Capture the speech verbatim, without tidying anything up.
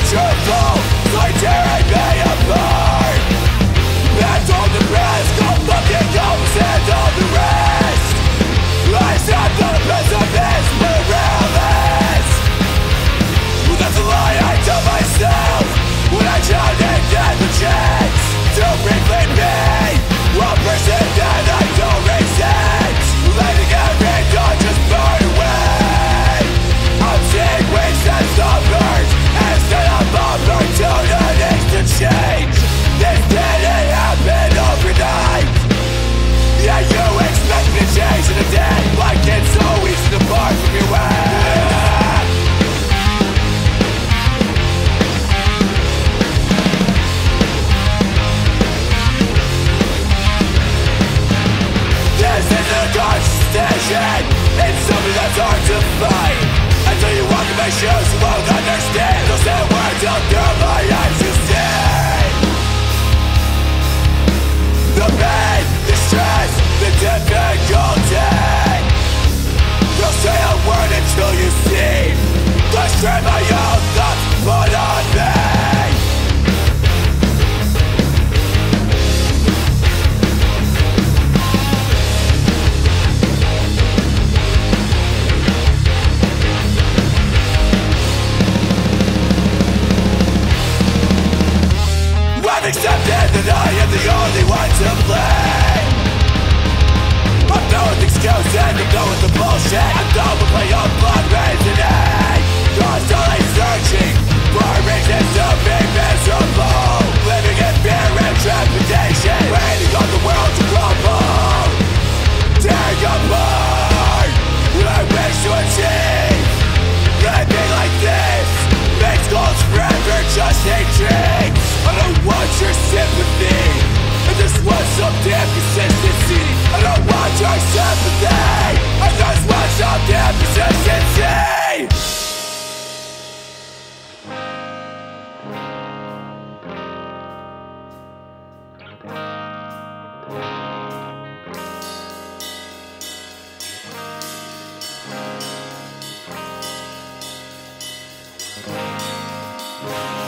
truthful, so I tearing me apart. And all the rest, go fucking go and all the rest. I said the best of this, but realist. Well, that's a lie I tell myself when I try to get the chance to reclaim me, one person that I don't resent, letting every thought just burn away. I'm seeing waves that stop burns instead of opportunities to change. This didn't happen overnight. Yeah, you expect me to change in a day, like it's so easy to part from your way. This is a conversation, it's something that's hard to fight. Until you walk in my shoes, you won't understand. Those that words out through my eyes, you see the pain, the stress, the difficulty. You'll say a word until you see the strain my own thoughts put on me. I've accepted that I am the only one to blame. I'm done with excuses, I'm done with the bullshit. I'm done with my own blood reasoning. Constantly searching for reasons to be miserable, living in fear and trepidation, waiting on the world to crumble, tearing apart what I wish to achieve. Living like this makes goals forever just hatred. I don't want your sympathy, I just want some damn consistency. I don't want your sympathy, I just want some damn consistency. We'll be right back.